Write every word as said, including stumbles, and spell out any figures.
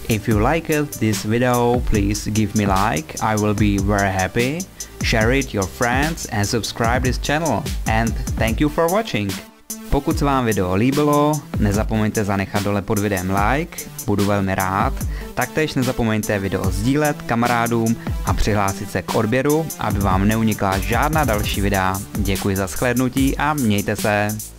If you liked this video, please give me like, I will be very happy. Share it your friends and subscribe this channel. And thank you for watching. Pokud se vám video líbilo, nezapomeňte zanechat dole pod videem like, budu velmi rád. Taktéž nezapomeňte video sdílet kamarádům a přihlásit se k odběru, aby vám neunikla žádná další videa. Děkuji za shlédnutí a mějte se.